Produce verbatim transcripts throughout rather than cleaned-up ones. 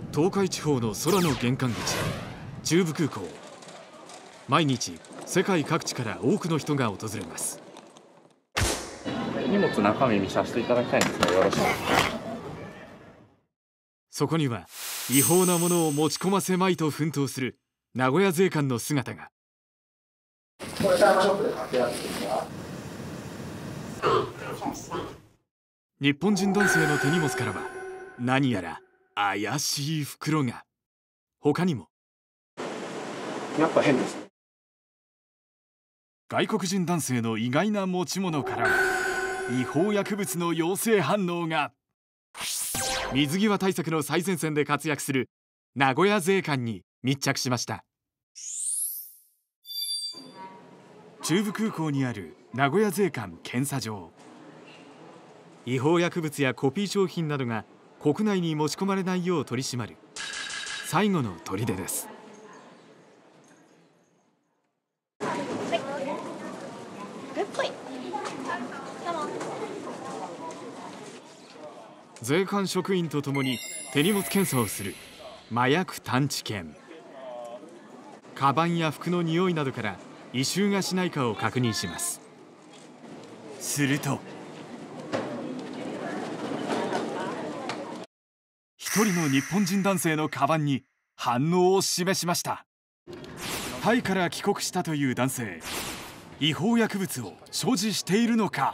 東海地方の空の玄関口、中部空港。毎日世界各地から多くの人が訪れます。 荷物中身見させていただきたいんですが、よろしいですか。 そこには違法なものを持ち込ませまいと奮闘する名古屋税関の姿が。 これタイムショップで買ってやるんですか。 日本人男性の手荷物からは何やら怪しい袋が。他にもやっぱ変です。 外国人男性の意外な持ち物からは違法薬物の陽性反応が。水際対策の最前線で活躍する名古屋税関に密着しました。中部空港にある名古屋税関検査場。違法薬物やコピー商品などが国内に持ち込まれないよう取り締まる最後の砦です。税関職員とともに手荷物検査をする麻薬探知犬。カバンや服の匂いなどから異臭がしないかを確認します。すると一人の日本人男性のカバンに反応を示しました。タイから帰国したという男性、違法薬物を所持しているのか。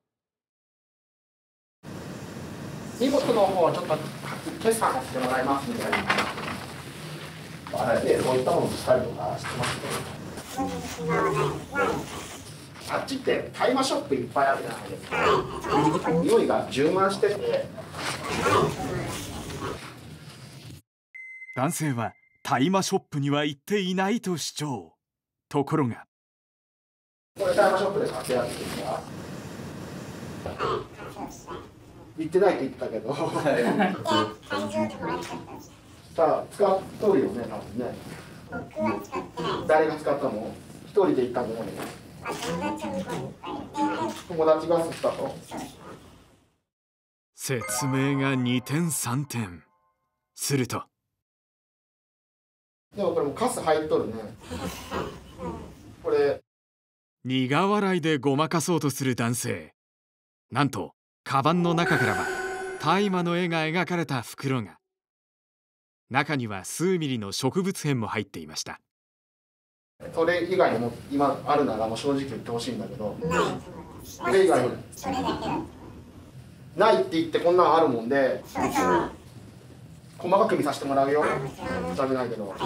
荷物の方はちょっと決算させてもらいますみたいな。あれでこういったものしたりとかしてますけど。あっちって大麻ショップいっぱいあるじゃないですか。匂いが充満してて。 男性は大麻ショップには行っていないと主張。ところがこれ大麻ショップで買ってやるんですか。行ってないって言ったけど。さあ使っとるよね、多分ね。誰が使ったの？一人で行ったの？友達が吸ったと。 説明が二転三転。するとでもこれもカス入っとるね。これ苦笑いでごまかそうとする男性。なんとカバンの中からは大麻の絵が描かれた袋が。中には数ミリの植物片も入っていました。 それ以外にも今あるならもう正直言ってほしいんだけど。それ以外にないって言ってこんなんあるもんで。細かく見させてもらうよ。ダメないけど。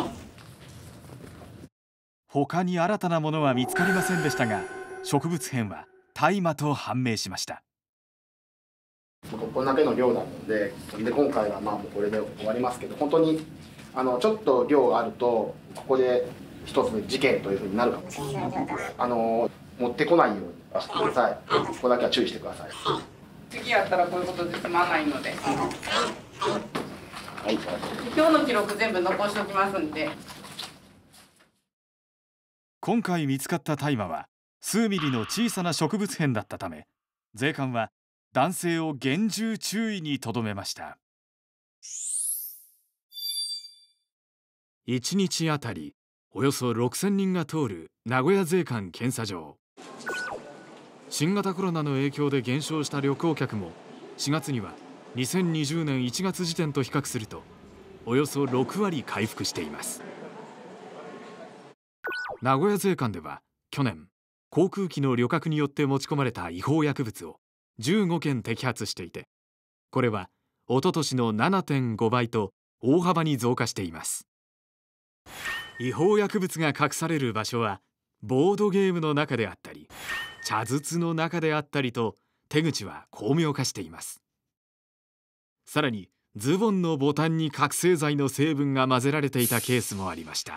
他に新たなものは見つかりませんでしたが、植物片は大麻と判明しました。 これだけの量なので、で今回はまあもうこれで終わりますけど、本当にあのちょっと量があるとここで一つの事件というふうになるかもしれない。あの持ってこないようにしてください。ここだけは注意してください。 次やったらこういうことで済まないので。 はい、 今日の記録全部残しておきますんで。 今回見つかった大麻は数ミリの小さな植物片だったため、税関は男性を厳重注意にとどめました。いちにちあたりおよそろくせんにんが通る名古屋税関検査場。新型コロナの影響で減少した旅行客もしがつにはにせんにじゅうねんいちがつ時点と比較するとおよそろくわり回復しています。名古屋税関では去年航空機の旅客によって持ち込まれた違法薬物をじゅうごけん摘発していて、これは一昨年の ななてんごばいと大幅に増加しています。違法薬物が隠される場所はボードゲームの中であったり茶筒の中であったりと手口は巧妙化しています。さらにズボンのボタンに覚醒剤の成分が混ぜられていたケースもありました。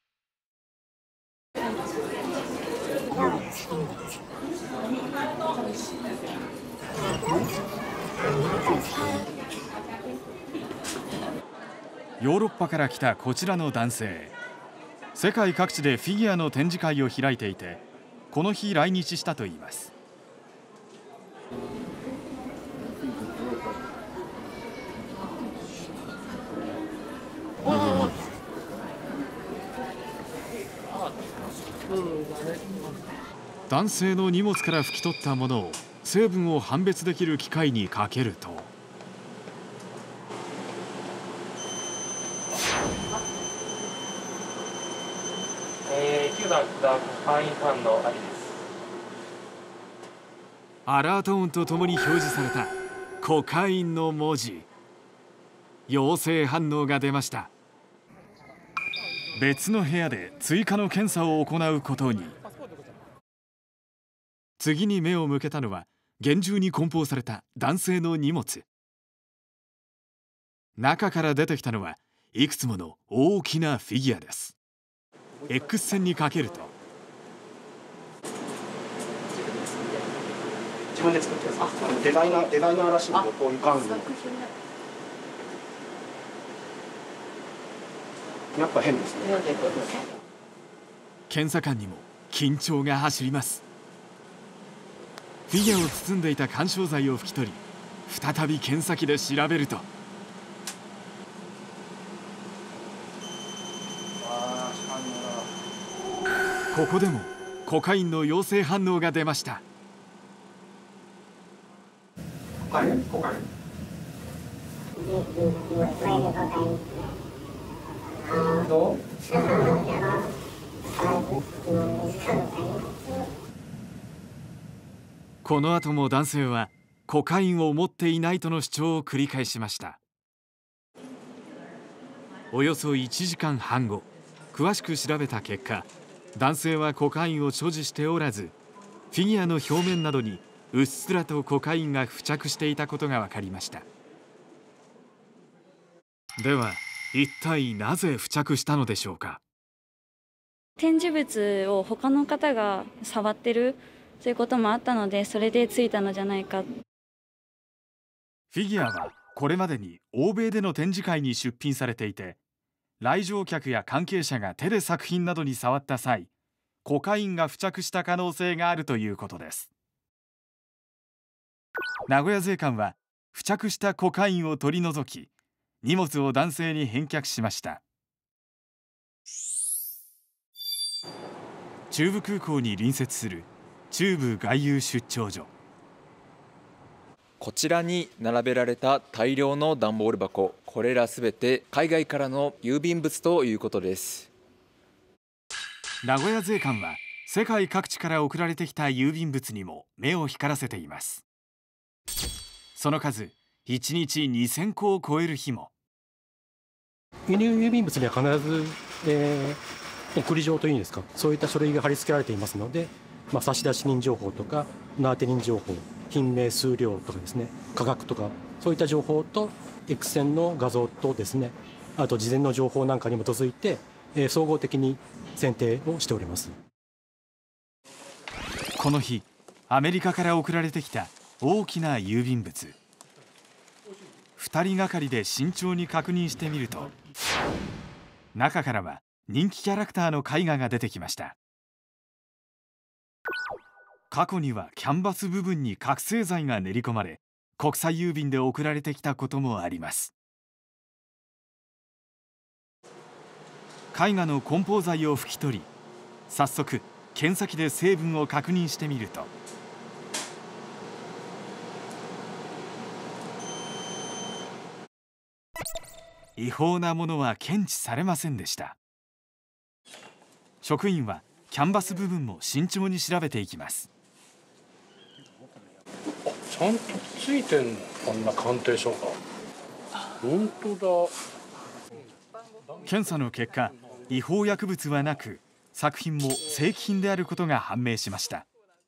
ヨーロッパから来たこちらの男性、世界各地でフィギュアの展示会を開いていて、この日来日したといいます。 男性の荷物から拭き取ったものを成分を判別できる機械にかけると、 えー、きゅうばん札コカイン缶のありです。 アラート音とともに表示されたコカインの文字。陽性反応が出ました。別の部屋で追加の検査を行うことに。次に目を向けたのは厳重に梱包された男性の荷物。中から出てきたのはいくつもの大きなフィギュアです。 X 線にかけると、 自分で作ってるんです。デザイナーデザイナーらしいので、こういう感じ。やっぱ変ですね。 検査官にも緊張が走ります。フィギュアを包んでいた緩衝材を拭き取り、再び検査機で調べると、ここでもコカインの陽性反応が出ました。 コカイン、コカイン。どう？ この後も男性はコカインを持っていないとの主張を繰り返しました。およそいちじかんはんご、詳しく調べた結果、男性はコカインを所持しておらず、フィギュアの表面などにうっすらとコカインが付着していたことが分かりました。では一体なぜ付着したのでしょうか。 展示物を他の方が触ってるということもあったので、それでついたのじゃないか。 フィギュアはこれまでに欧米での展示会に出品されていて、来場客や関係者が手で作品などに触った際、コカインが付着した可能性があるということです。名古屋税関は付着したコカインを取り除き、荷物を男性に返却しました。中部空港に隣接する中部外遊出張所。 こちらに並べられた大量の段ボール箱、これらすべて海外からの郵便物ということです。 名古屋税関は世界各地から送られてきた郵便物にも目を光らせています。その数いちにちにせんこを超える日も。 輸入郵便物には必ず、えー、送り状というんですか、そういった書類が貼り付けられていますので、まあ、差出人情報とか名当て人情報、品名、数量とかですね、価格とかそういった情報と X 線の画像とですね、あと事前の情報なんかに基づいて、えー、総合的に選定をしております。 この日アメリカから送られてきた大きな郵便物。ふたりがかりで慎重に確認してみると、中からは人気キャラクターの絵画が出てきました。過去にはキャンバス部分に覚醒剤が練り込まれ、国際郵便で送られてきたこともあります。絵画の梱包材を拭き取り、早速検査機で成分を確認してみると、違法なものは検知されませんでした。職員はキャンバス部分も慎重に調べていきます。 ちゃんとついてんの、こんな鑑定書が。本当だ。 検査の結果、違法薬物はなく、作品も正規品であることが判明しました。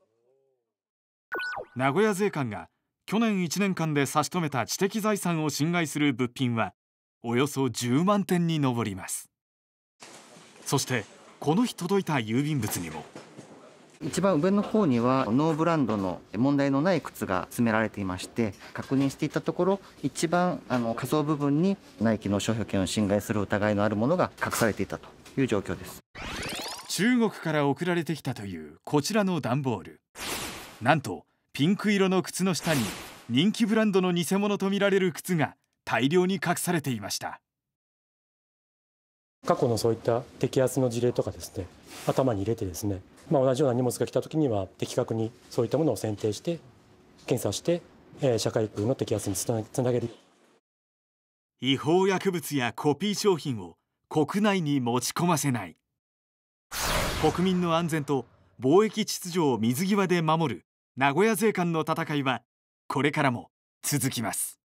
名古屋税関が去年いちねんかんで差し止めた知的財産を侵害する物品はおよそじゅうまんてんに上ります。そしてこの日届いた郵便物にも、 一番上の方にはノーブランドの問題のない靴が詰められていまして、確認していたところ、一番あの下層部分にナイキの商標権を侵害する疑いのあるものが隠されていたという状況です。 中国から送られてきたというこちらの段ボール、なんとピンク色の靴の下に人気ブランドの偽物とみられる靴が大量に隠されていました。 過去のそういった摘発の事例とかですね、頭に入れてですね、まあ、同じような荷物が来たときには的確にそういったものを選定して検査して、えー、社会空の摘発につな、つなげる。 違法薬物やコピー商品を国内に持ち込ませない。国民の安全と貿易秩序を水際で守る名古屋税関の戦いはこれからも続きます。